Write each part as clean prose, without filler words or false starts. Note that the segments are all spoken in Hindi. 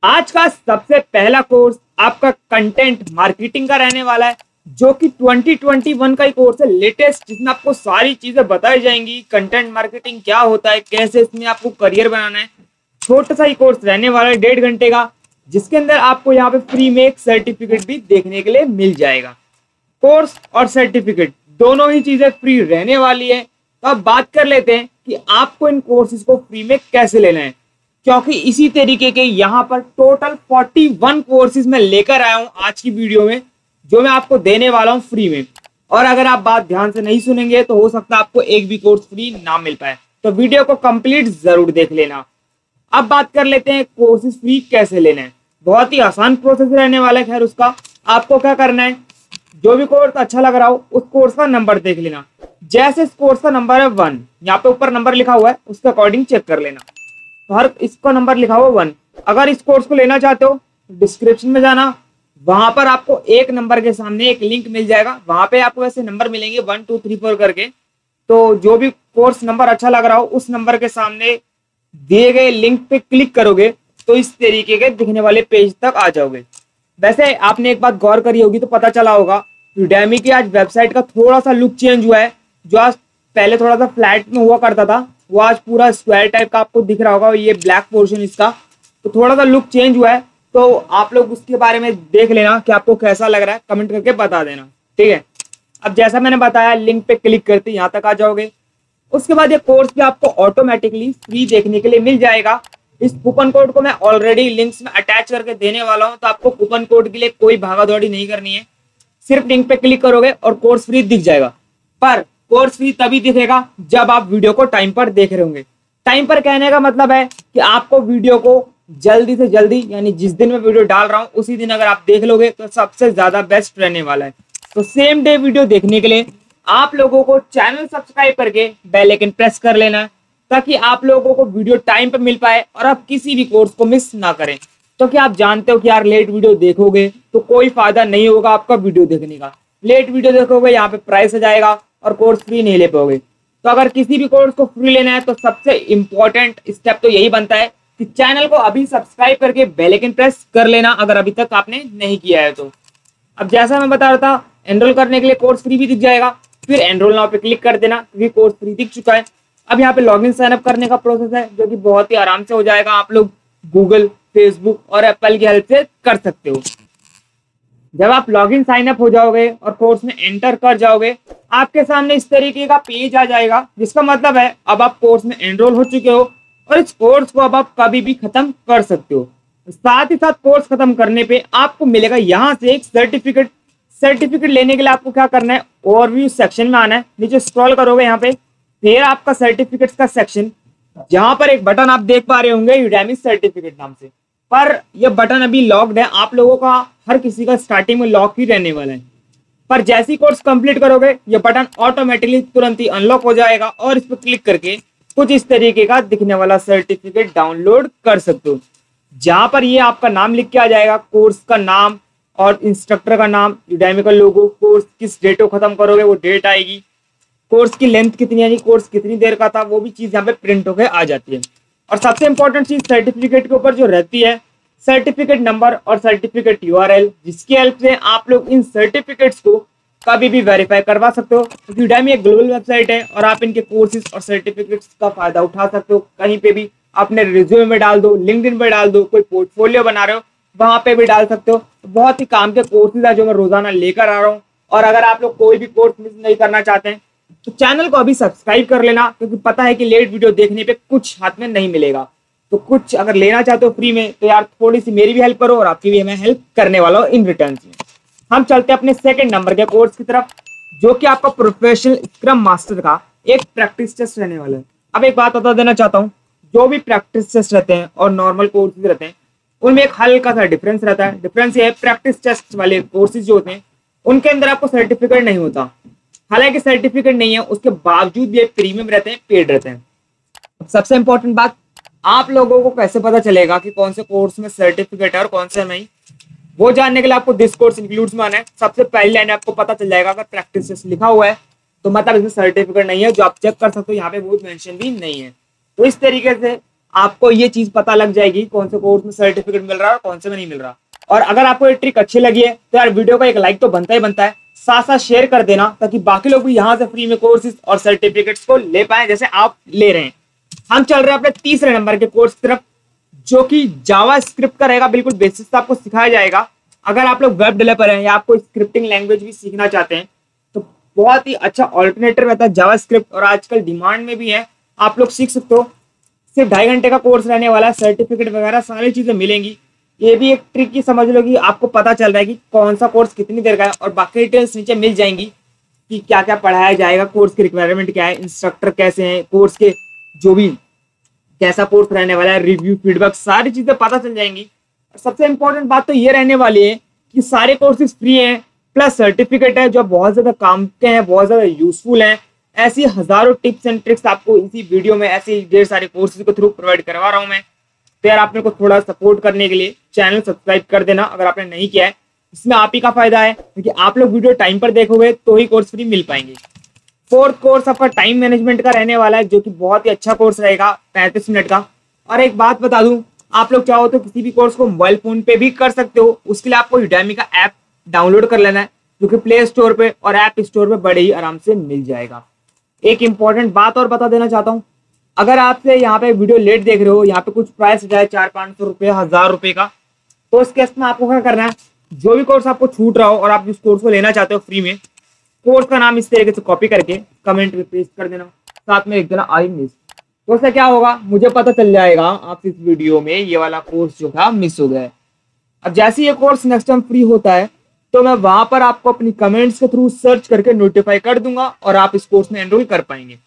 आज का सबसे पहला कोर्स आपका कंटेंट मार्केटिंग का रहने वाला है, जो कि 2021 का ही कोर्स है, लेटेस्ट, जिसमें आपको सारी चीजें बताई जाएंगी। कंटेंट मार्केटिंग क्या होता है, कैसे इसमें आपको करियर बनाना है। छोटा सा ही कोर्स रहने वाला है, 1.5 घंटे का, जिसके अंदर आपको यहाँ पे फ्री में एक सर्टिफिकेट भी देखने के लिए मिल जाएगा। कोर्स और सर्टिफिकेट दोनों ही चीजें फ्री रहने वाली है। तो अब बात कर लेते हैं कि आपको इन कोर्सेज को फ्री में कैसे लेना है, क्योंकि इसी तरीके के यहाँ पर टोटल 41 कोर्सेज मैं लेकर आया हूँ आज की वीडियो में, जो मैं आपको देने वाला हूँ फ्री में। और अगर आप बात ध्यान से नहीं सुनेंगे तो हो सकता है आपको एक भी कोर्स फ्री ना मिल पाए, तो वीडियो को कंप्लीट जरूर देख लेना। अब बात कर लेते हैं कोर्सेज फ्री कैसे लेना है। बहुत ही आसान प्रोसेस रहने वाला है। खैर, उसका आपको क्या करना है, जो भी कोर्स अच्छा लग रहा हो उस कोर्स का नंबर देख लेना। जैसे इस कोर्स का नंबर है 1, यहाँ पे ऊपर नंबर लिखा हुआ है, उसके अकॉर्डिंग चेक कर लेना। तो हर इसका नंबर लिखा हुआ 1। अगर इस कोर्स को लेना चाहते हो डिस्क्रिप्शन में जाना, वहां पर आपको एक नंबर के सामने एक लिंक मिल जाएगा। वहां पे आपको ऐसे नंबर मिलेंगे 1 2 3 4 करके। तो जो भी कोर्स नंबर अच्छा लग रहा हो उस नंबर के सामने दिए गए लिंक पे क्लिक करोगे तो इस तरीके के दिखने वाले पेज तक आ जाओगे। वैसे आपने एक बात गौर करी होगी तो पता चला होगा, यूडेमी की आज वेबसाइट का थोड़ा सा लुक चेंज हुआ है। जो आज पहले थोड़ा सा फ्लैट में हुआ करता था, वो आज पूरा स्क्वायर टाइप का आपको दिख रहा होगा। ये ब्लैक पोर्शन इसका, तो थोड़ा सा लुक चेंज हुआ है। तो आप लोग उसके बारे में देख लेना कि आपको कैसा लग रहा है, कमेंट करके बता देना, ठीक है। अब जैसा मैंने बताया, लिंक पे क्लिक करते यहाँ तक आ जाओगे। उसके बाद ये कोर्स भी आपको ऑटोमेटिकली फ्री देखने के लिए मिल जाएगा। इस कूपन कोड को मैं ऑलरेडी लिंक्स में अटैच करके देने वाला हूँ, तो आपको कूपन कोड के लिए कोई भागा दौड़ी नहीं करनी है। सिर्फ लिंक पे क्लिक करोगे और कोर्स फ्री दिख जाएगा। पर कोर्स फ्री तभी दिखेगा जब आप वीडियो को टाइम पर देख रहे होंगे। टाइम पर कहने का मतलब है कि आपको वीडियो को जल्दी से जल्दी, यानी जिस दिन मैं वीडियो डाल रहा हूँ उसी दिन अगर आप देख लोगे तो सबसे ज्यादा बेस्ट रहने वाला है। तो सेम डे वीडियो देखने के लिए आप लोगों को चैनल सब्सक्राइब करके बेल आइकन प्रेस कर लेना है, ताकि आप लोगों को वीडियो टाइम पर मिल पाए और आप किसी भी कोर्स को मिस ना करें। तो क्या आप जानते हो कि यार लेट वीडियो देखोगे तो कोई फायदा नहीं होगा आपका वीडियो देखने का। लेट वीडियो देखोगे यहाँ पे प्राइस आ जाएगा और कोर्स फ्री नहीं ले पाओगे। तो अगर किसी भी कोर्स को फ्री लेना है तो सबसे इंपॉर्टेंट स्टेप तो यही बनता है कि चैनल को अभी सब्सक्राइब करके बेल आइकन प्रेस कर लेना, अगर अभी तक आपने नहीं किया है तो। अब जैसा मैं बता रहा था, एनरोल करने के लिए कोर्स फ्री भी दिख जाएगा, फिर एनरोल नाउ पे क्लिक कर देना क्योंकि कोर्स फ्री दिख चुका है। अब यहाँ पे लॉगिन साइन अप करने का प्रोसेस है, जो कि बहुत ही आराम से हो जाएगा। आप लोग गूगल, फेसबुक और एप्पल की हेल्प से कर सकते हो। जब आप लॉगिन साइन अप हो जाओगे और कोर्स में एंटर कर जाओगे, आपके सामने इस तरीके का पेज आ जाएगा, जिसका मतलब है अब आप कोर्स में एनरोल हो चुके हो और इस कोर्स को अब आप कभी भी खत्म कर सकते हो। साथ ही साथ कोर्स खत्म करने पे आपको मिलेगा यहाँ से एक सर्टिफिकेट। सर्टिफिकेट लेने के लिए आपको क्या करना है, ओवरव्यू सेक्शन में आना है, नीचे स्क्रॉल करोगे यहाँ पे, फिर आपका सर्टिफिकेट्स का सेक्शन, जहां पर एक बटन आप देख पा रहे होंगे यूडेमी सर्टिफिकेट नाम से। पर यह बटन अभी लॉक्ड है, आप लोगों का हर किसी का स्टार्टिंग में लॉक ही रहने वाला है। पर जैसे ही कोर्स कंप्लीट करोगे यह बटन ऑटोमेटिकली तुरंत ही अनलॉक हो जाएगा और इस पर क्लिक करके कुछ इस तरीके का दिखने वाला सर्टिफिकेट डाउनलोड कर सकते हो, जहां पर ये आपका नाम लिख के आ जाएगा, कोर्स का नाम और इंस्ट्रक्टर का नाम, यूडेमी का लोगो, कोर्स किस डेट को खत्म करोगे वो डेट आएगी, कोर्स की लेंथ कितनी, यानी कोर्स कितनी देर का था, वो भी चीज यहाँ पे प्रिंट होकर आ जाती है। और सबसे इंपॉर्टेंट चीज सर्टिफिकेट के ऊपर जो रहती है, सर्टिफिकेट नंबर और सर्टिफिकेट यूआरएल, जिसकी हेल्प से आप लोग इन सर्टिफिकेट्स को कभी भी वेरीफाई करवा सकते हो। क्योंकि यूडेमी एक ग्लोबल वेबसाइट है और आप इनके कोर्सेज और सर्टिफिकेट्स का फायदा उठा सकते हो। कहीं पे भी अपने रिज्यूमे में डाल दो, लिंक्डइन पे डाल दो, कोई पोर्टफोलियो बना रहे हो वहां पे भी डाल सकते हो। बहुत ही काम के कोर्सेज है जो मैं रोजाना लेकर आ रहा हूँ। और अगर आप लोग कोई भी कोर्स मिस नहीं करना चाहते हैं तो चैनल को अभी सब्सक्राइब कर लेना, क्योंकि पता है कि लेट वीडियो देखने पे कुछ हाथ में नहीं मिलेगा। तो कुछ अगर लेना चाहते हो फ्री में तो यार थोड़ी सी मेरी भी हेल्प करो और आपकी भी मैं हेल्प करने वाला हूँ इन रिटर्न में। हम चलते हैं अपने सेकंड नंबर के कोर्स की तरफ, जो कि आपका प्रोफेशनल स्क्रम मास्टर का एक प्रैक्टिस टेस्ट रहने वाला है। अब एक बात बता देना चाहता हूँ, जो भी प्रैक्टिस टेस्ट रहते हैं और नॉर्मल कोर्सेज रहते हैं उनमें एक हल्का सा डिफरेंस रहता है। डिफरेंस ये है, प्रैक्टिस टेस्ट वाले कोर्सेज जो होते हैं उनके अंदर आपको सर्टिफिकेट नहीं होता। हालांकि सर्टिफिकेट नहीं है उसके बावजूद भी प्रीमियम रहते हैं, पेड रहते हैं। सबसे इंपॉर्टेंट बात, आप लोगों को कैसे पता चलेगा कि कौन से कोर्स में सर्टिफिकेट है और कौन से नहीं, वो जानने के लिए आपको दिस कोर्स इंक्लूड्स में आना है। सबसे पहली लाइन आपको पता चल जाएगा, अगर प्रैक्टिस टेस्ट लिखा हुआ है तो मतलब इसमें सर्टिफिकेट नहीं है, जो आप चेक कर सकते हो। यहाँ पे वो मेंशन भी नहीं है। तो इस तरीके से आपको ये चीज पता लग जाएगी कौन से कोर्स में सर्टिफिकेट मिल रहा है और कौन से में नहीं मिल रहा। और अगर आपको ये ट्रिक अच्छी लगी है तो यार वीडियो का एक लाइक तो बनता ही बनता है, साथ साथ शेयर कर देना ताकि बाकी लोग भी यहाँ से फ्री में कोर्सेज और सर्टिफिकेट्स को ले पाए जैसे आप ले रहे हैं। हम चल रहे हैं अपने तीसरे नंबर के कोर्स की तरफ, जो कि जावा स्क्रिप्ट का रहेगा। बिल्कुल बेसिक्स आपको सिखाया जाएगा। अगर आप लोग वेब डेवलपर हैं या आपको स्क्रिप्टिंग लैंग्वेज भी सीखना चाहते हैं तो बहुत ही अच्छा ऑल्टरनेटिव रहता है जावा स्क्रिप्ट, और आजकल डिमांड में भी है। आप लोग सीख सकते हो। सिर्फ 2.5 घंटे का कोर्स रहने वाला है, सर्टिफिकेट वगैरह सारी चीजें मिलेंगी। ये भी एक ट्रिक की समझ लो कि आपको पता चल रहा है कि कौन सा कोर्स कितनी देर का है, और बाकी डिटेल्स नीचे मिल जाएंगी कि क्या क्या पढ़ाया जाएगा, कोर्स की रिक्वायरमेंट क्या है, इंस्ट्रक्टर कैसे हैं, कोर्स के जो भी कैसा कोर्स रहने वाला है, रिव्यू फीडबैक सारी चीजें पता चल जाएंगी। और सबसे इंपॉर्टेंट बात तो ये रहने वाली है कि सारे कोर्सेज फ्री हैं, प्लस सर्टिफिकेट है जो बहुत ज्यादा काम के हैं, बहुत ज्यादा यूजफुल हैं। ऐसी हजारों टिप्स एंड ट्रिक्स आपको इसी वीडियो में ऐसे ढेर सारे कोर्सेज के थ्रू प्रोवाइड करवा रहा हूँ मैं। तो यार आपने को थोड़ा सपोर्ट करने के लिए चैनल सब्सक्राइब कर देना अगर आपने नहीं किया है। इसमें आप ही का फायदा है क्योंकि आप लोग वीडियो टाइम पर देखोगे तो ही कोर्स फ्री मिल पाएंगे। फोर्थ कोर्स आपका टाइम मैनेजमेंट का रहने वाला है, जो कि बहुत ही अच्छा कोर्स रहेगा, 35 मिनट का। और एक बात बता दूं, आप लोग चाहो तो किसी भी कोर्स को मोबाइल फोन पे भी कर सकते हो। उसके लिए आपको यूडेमी का ऐप डाउनलोड कर लेना है, जो कि प्ले स्टोर पे और ऐप स्टोर पे बड़े ही आराम से मिल जाएगा। एक इंपॉर्टेंट बात और बता देना चाहता हूँ, अगर आपसे यहाँ पे वीडियो लेट देख रहे हो, यहाँ पे कुछ प्राइस हो जाए 400-500 रुपये, 1000 रुपये का, तो इस केस में आपको क्या करना है, जो भी कोर्स आपको छूट रहा हो और आप जिस कोर्स को लेना चाहते हो फ्री में, कोर्स का नाम इस तरीके से कॉपी करके कमेंट में पेस्ट कर देना, साथ में लिख देना आई मिस। तो उससे क्या होगा, मुझे पता चल जाएगा आप इस वीडियो में ये वाला कोर्स जो था मिस हो गया है। अब जैसे ये कोर्स नेक्स्ट टाइम फ्री होता है तो मैं वहां पर आपको अपनी कमेंट्स के थ्रू सर्च करके नोटिफाई कर दूंगा और आप इस कोर्स में एनरोल कर पाएंगे।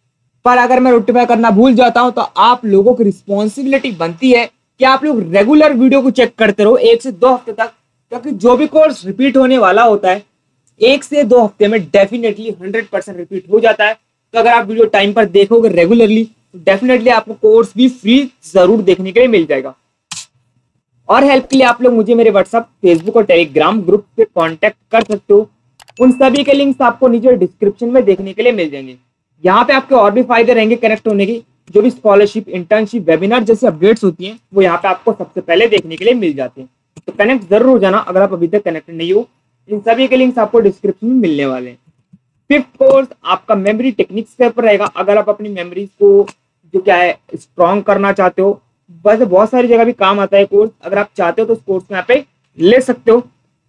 पर अगर मैं नोटिफाई करना भूल जाता हूं तो आप लोगों की रिस्पॉन्सिबिलिटी बनती है कि आप लोग रेगुलर वीडियो को चेक करते रहो 1 से 2 हफ्ते तक, क्योंकि जो भी कोर्स रिपीट होने वाला होता है 1 से 2 हफ्ते में डेफिनेटली 100% रिपीट हो जाता है। तो अगर आप वीडियो टाइम पर देखोगे रेगुलरली तो डेफिनेटली आपको कोर्स भी फ्री जरूर देखने के लिए मिल जाएगा। और हेल्प के लिए आप लोग मुझे मेरे व्हाट्सएप, फेसबुक और टेलीग्राम ग्रुप पे कांटेक्ट कर सकते हो। उन सभी के लिंक्स आपको नीचे डिस्क्रिप्शन में देखने के लिए मिल जाएंगे। यहाँ पे आपके और भी फायदे रहेंगे कनेक्ट होने की, जो भी स्कॉलरशिप, इंटर्नशिप, वेबिनार जैसी अपडेट्स होती हैं वो यहाँ पे आपको सबसे पहले देखने के लिए मिल जाते हैं। तो कनेक्ट जरूर हो जाना अगर आप अभी तक कनेक्टेड नहीं हो। इन सभी के लिंक्स आपको डिस्क्रिप्शन में मिलने वाले हैं। फिफ्थ कोर्स आपका मेमोरी टेक्निक्स के ऊपर रहेगा। अगर आप अपनी मेमोरीज को जो क्या है स्ट्रॉन्ग करना चाहते हो, वैसे बहुत सारी जगह भी काम आता है कोर्स, अगर आप चाहते हो तो उस कोर्स को यहाँ पे ले सकते हो।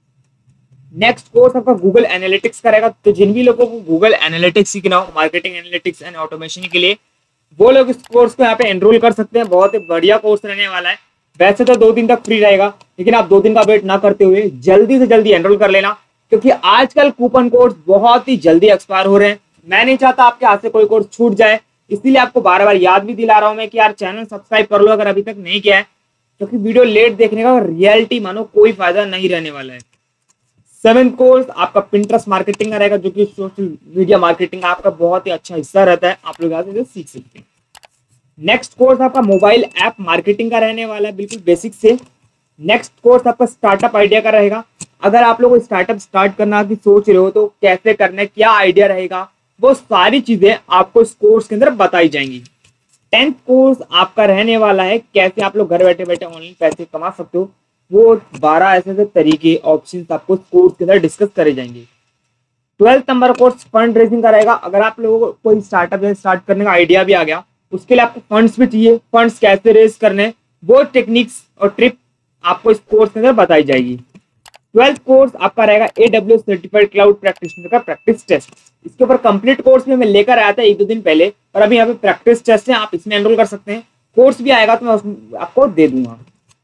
नेक्स्ट कोर्स आपका गूगल एनालिटिक्स का रहेगा। तो जिन भी लोगों को गूगल एनालिटिक्स सीखना हो, मार्केटिंग एनालिटिक्स एंड ऑटोमेशन के लिए, वो लोग इस कोर्स को यहाँ पे एनरोल कर सकते हैं। बहुत ही बढ़िया कोर्स रहने वाला है। वैसे तो 2 दिन तक फ्री रहेगा, लेकिन आप 2 दिन का वेट ना करते हुए जल्दी से जल्दी एनरोल कर लेना, क्योंकि आजकल कूपन कोर्स बहुत ही जल्दी एक्सपायर हो रहे हैं। मैं नहीं चाहता आपके हाथ से कोई कोर्स छूट जाए, इसलिए आपको बार बार याद भी दिला रहा हूं मैं कि यार चैनल सब्सक्राइब कर लो अगर अभी तक नहीं किया है, क्योंकि वीडियो लेट देखने का रियलिटी मानो कोई फायदा नहीं रहने वाला है। 7th कोर्स आपका पिंटरेस्ट मार्केटिंग का रहेगा, जो कि सोशल मीडिया मार्केटिंग का आपका बहुत ही अच्छा हिस्सा रहता है। आप लोग यहाँ से सीख सकते हैं। नेक्स्ट कोर्स आपका मोबाइल ऐप मार्केटिंग का रहने वाला है, बिल्कुल बेसिक से। नेक्स्ट कोर्स आपका स्टार्टअप आइडिया का रहेगा। अगर आप लोग स्टार्टअप स्टार्ट करना की सोच रहे हो तो कैसे करना है, क्या आइडिया रहेगा, वो सारी चीजें आपको इस कोर्स के अंदर बताई जाएंगी। 10th कोर्स आपका रहने वाला है कैसे आप लोग घर बैठे बैठे ऑनलाइन पैसे कमा सकते हो। वो 12 ऐसे तरीके, ऑप्शंस आपको इस कोर्स के अंदर डिस्कस करे जाएंगे। 12th number course fund raising का रहेगा। अगर आप लोगों को कोई स्टार्टअप स्टार्ट करने का आइडिया भी आ गया, उसके लिए आपको फंड्स भी चाहिए, फंड्स कैसे रेज करने, वो टेक्निक्स और ट्रिप आपको इस कोर्स के अंदर बताई जाएगी। 12th कोर्स आपका रहेगा AWS सर्टिफाइड क्लाउड प्रैक्टिशनर का प्रैक्टिस टेस्ट। इसके ऊपर कंप्लीट कोर्स में मैं लेकर आया था 1-2 दिन पहले, और अभी यहाँ पे प्रैक्टिस टेस्ट है, आप इसमें एनरोल कर सकते हैं। कोर्स भी आएगा तो मैं आपको दे दूंगा।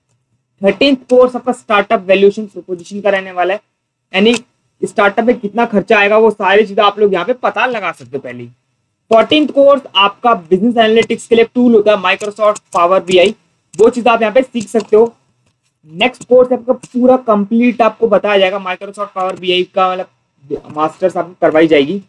13th कोर्स आपका स्टार्टअप वैल्यूएशन प्रोपोजिशन का रहने वाला है, यानी स्टार्टअप में कितना खर्चा आएगा वो सारी चीजें आप लोग यहाँ पे पता लगा सकते हो पहले। 14th कोर्स आपका बिजनेस एनालिटिक्स के लिए टूल होता है माइक्रोसॉफ्ट पावर BI, वो चीज आप यहाँ पे सीख सकते हो। नेक्स्ट कोर्स आपका पूरा कंप्लीट आपको बताया जाएगा, माइक्रोसॉफ्ट पावर BI का मतलब मास्टर्स आपको करवाई जाएगी।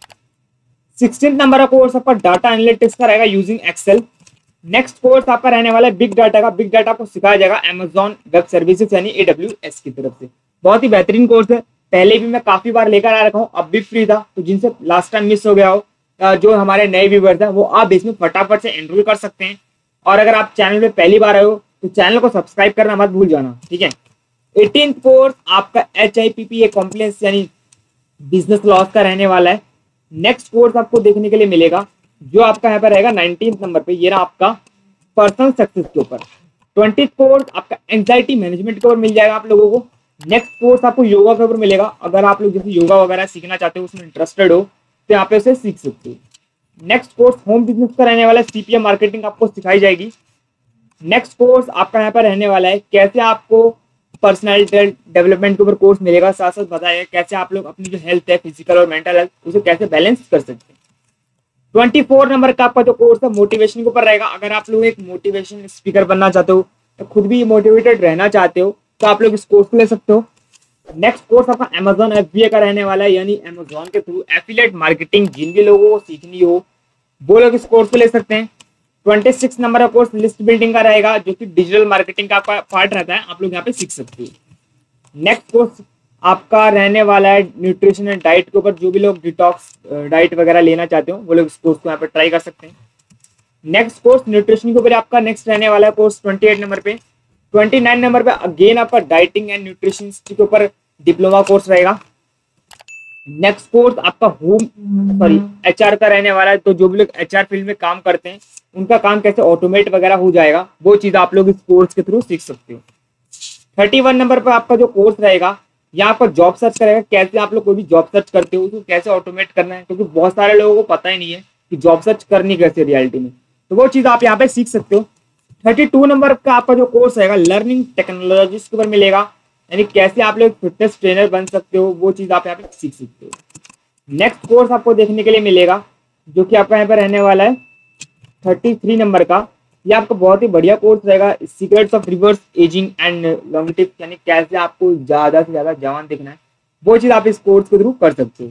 16th नंबर का कोर्स आपका डाटा एनालिटिक्स का रहेगा यूजिंग एक्सेल। नेक्स्ट कोर्स आपका रहने वाला है बिग डाटा का। बिग डाटा को सिखाया जाएगा Amazon वेब सर्विसेज यानी AWS की तरफ से। बहुत ही बेहतरीन कोर्स है, पहले भी मैं काफी बार लेकर आ रखा हूँ, अब भी फ्री था, तो जिनसे लास्ट टाइम मिस हो गया हो, जो हमारे नए व्यूअर्स हैं, वो आप इसमें फटाफट से एनरोल कर सकते हैं। और अगर आप चैनल पे पहली बार आए हो तो चैनल को सब्सक्राइब करना मत भूल जाना, ठीक है। 18th कोर्स आपका HIPPA कॉम्प्लेक्स यानी बिजनेस लॉस का रहने वाला है। नेक्स्ट कोर्स आपको देखने के लिए मिलेगा जो आपका यहाँ पर रहेगा 19th नंबर पे, ये रहा आपका पर्सनल सक्सेस के ऊपर। 20th कोर्स आपका एंजाइटी मैनेजमेंट के ऊपर मिल जाएगा आप लोगों को। नेक्स्ट कोर्स आपको योगा के ऊपर मिलेगा, अगर आप लोग जैसे योगा वगैरह सीखना चाहते हो, उसमें इंटरेस्टेड हो तो यहाँ पे उसे सीख सकते हो। नेक्स्ट कोर्स होम बिजनेस का रहने वाला है, CPM मार्केटिंग आपको सिखाई जाएगी। नेक्स्ट कोर्स आपका यहाँ पर रहने वाला है कैसे आपको पर्सनैलिटी डेवलपमेंट के ऊपर कोर्स मिलेगा, साथ साथ बताया कैसे आप लोग अपनी जो हेल्थ है फिजिकल और मेंटल हेल्थ उसे कैसे बैलेंस कर सकते हैं। 24 नंबर का आपका जो कोर्स है मोटिवेशन के ऊपर रहेगा। अगर आप लोग एक मोटिवेशन स्पीकर बनना चाहते हो तो खुद भी मोटिवेटेड रहना चाहते हो तो आप लोग इस कोर्स को ले सकते हो। नेक्स्ट कोर्स आपका Amazon FBA का रहने वाला है, यानी Amazon के थ्रू एफिलिएट मार्केटिंग जिन भी लोगों को सीखनी हो वो लोग इस कोर्स को ले सकते हैं। 26 नंबर का कोर्स लिस्ट बिल्डिंग का रहेगा जो कि डिजिटल मार्केटिंग का आपका पार्ट रहता है, आप लोग यहाँ पे सीख सकते हो। नेक्स्ट कोर्स आपका रहने वाला है न्यूट्रिशन एंड डाइट के ऊपर, जो भी लोग डिटॉक्स डाइट वगैरह लेना चाहते हो वो लोग इस कोर्स को यहाँ पे ट्राई कर सकते हैं। नेक्स्ट कोर्स न्यूट्रिशन के ऊपर आपका नेक्स्ट रहने वाला है कोर्स 28 नंबर पे। 29 नंबर पे अगेन आपका डाइटिंग एंड न्यूट्रिशन के ऊपर डिप्लोमा कोर्स रहेगा। नेक्स्ट कोर्स आपका HR का रहने वाला है, तो जो भी लोग HR फील्ड में काम करते हैं उनका काम कैसे ऑटोमेट वगैरह हो जाएगा वो चीज आप लोग इस कोर्स के थ्रू सीख सकते हो। 31 नंबर पर आपका जो कोर्स रहेगा यहाँ पर जॉब सर्च करेगा, कैसे आप लोग कोई भी जॉब सर्च करते हो उसको कैसे ऑटोमेट करना है, क्योंकि बहुत सारे लोगों को पता ही नहीं है कि जॉब सर्च करनी कैसे रियलिटी में, तो वो चीज आप यहाँ पे सीख सकते हो। 32 नंबर का आपका जो कोर्स रहेगा लर्निंग टेक्नोलॉजीज के ऊपर मिलेगा, यानी कैसे आप लोग फिटनेस ट्रेनर बन सकते हो वो चीज आप यहाँ पे सीख सकते हो। नेक्स्ट कोर्स आपको देखने के लिए मिलेगा जो कि आपका यहाँ पे रहने वाला है 33 नंबर का। ये आपका बहुत ही बढ़िया कोर्स रहेगा, secrets of reverse ageing and longevity, यानी कैसे आपको ज्यादा से ज्यादा जवान दिखना है वो चीज आप इस कोर्स के थ्रू कर सकते हो।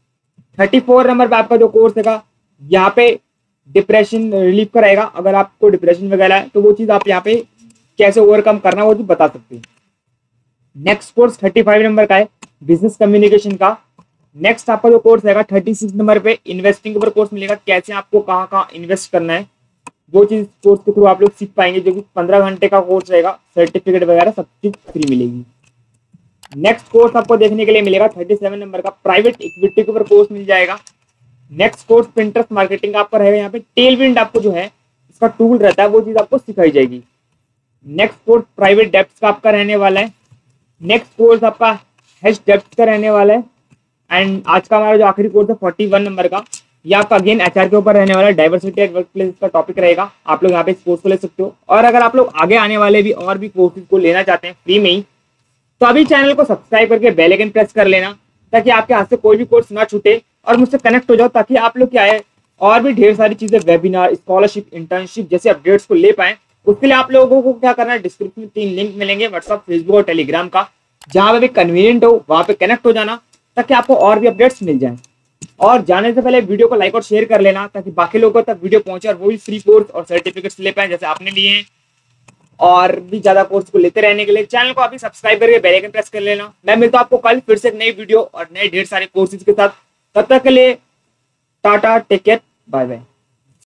34 नंबर पे आपका जो कोर्स रहेगा यहाँ पे डिप्रेशन रिलीफ का रहेगा, अगर आपको डिप्रेशन वगैरह है तो वो चीज आप यहाँ पे कैसे ओवरकम करना वो चीज बता सकते हैं। नेक्स्ट कोर्स 35 नंबर का है बिजनेस कम्युनिकेशन का। नेक्स्ट आपका जो कोर्स रहेगा 36 नंबर पे इन्वेस्टिंग के ऊपर कोर्स मिलेगा, कैसे आपको कहाँ कहाँ इन्वेस्ट करना है वो चीज कोर्स के थ्रू आप लोग सीख पाएंगे, जो कि 15 घंटे का कोर्स रहेगा, सर्टिफिकेट वगैरह सब चीज फ्री मिलेगी। नेक्स्ट कोर्स आपको देखने के लिए मिलेगा 37 नंबर का प्राइवेट इक्विटी के ऊपर कोर्स मिल जाएगा। नेक्स्ट कोर्स पिंटरेस्ट मार्केटिंग का आपका रहेगा, यहाँ पे टेलविंड आपको जो है इसका टूल रहता है वो चीज आपको सिखाई जाएगी। नेक्स्ट कोर्स प्राइवेट डेप्ट का आपका रहने वाला है। नेक्स्ट कोर्स आपका हेज डेप्ट का रहने वाला है। एंड आज का हमारा जो आखिरी कोर्स है 41 नंबर का, ये आपका अगेन HR के ऊपर रहने वाला है, डाइवर्सिटी एट वर्क प्लेस का टॉपिक रहेगा, आप लोग यहाँ पे इस कोर्स को ले सकते हो। और अगर आप लोग आगे आने वाले भी और भी कोर्सेज को लेना चाहते हैं फ्री में ही, तो अभी चैनल को सब्सक्राइब करके बेल आइकन प्रेस कर लेना ताकि आपके हाथ से कोई भी कोर्स ना छूटे और मुझसे कनेक्ट हो जाओ, ताकि आप लोग क्या है और भी ढेर सारी चीजें वेबिनार, स्कॉलरशिप, इंटर्नशिप जैसे अपडेट्स को ले पाए। उसके लिए आप लोगों को क्या करना है, डिस्क्रिप्शन में 3 लिंक मिलेंगे, व्हाट्सअप, फेसबुक और टेलीग्राम का, जहां पे भी कन्वीनियंट हो वहां पे कनेक्ट हो जाना ताकि आपको और भी अपडेट्स मिल जाए। और जाने से पहले वीडियो को लाइक और शेयर कर लेना ताकि बाकी लोगों तक वीडियो पहुंचे और वो भी फ्री कोर्स और सर्टिफिकेट्स ले पाए जैसे आपने लिए हैं। और भी ज्यादा कोर्स को लेते रहने के लिए चैनल को अभी सब्सक्राइब करके बेल आइकन प्रेस कर लेना। मैं मिलता हूं आपको कल फिर से एक नई वीडियो और नए ढेर सारे कोर्सेज के साथ। तब तक के लिए tata, take care, bye bye.